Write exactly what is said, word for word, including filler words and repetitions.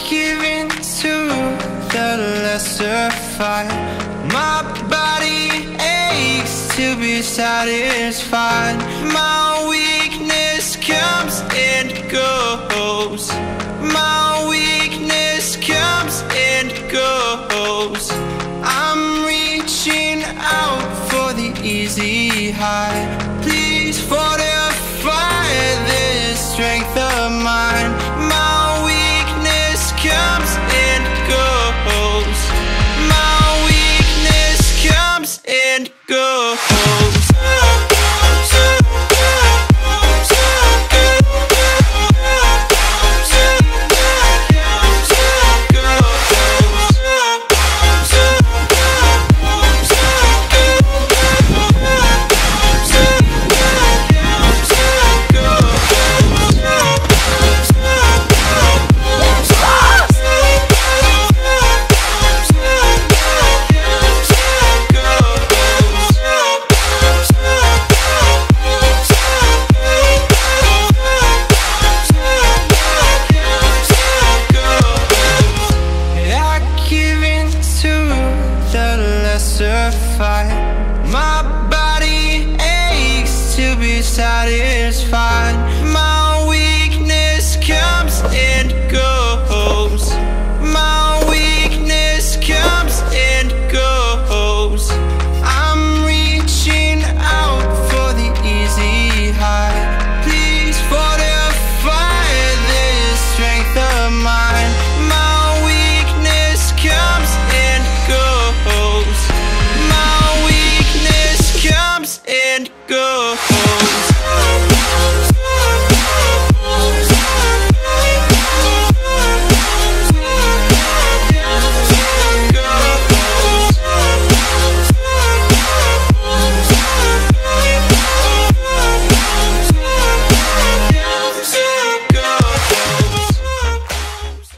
give in to the lesser fight. My body aches to be satisfied. My weakness comes and goes. My weakness comes and goes. I'm reaching out for the easy high. Please fortify this strength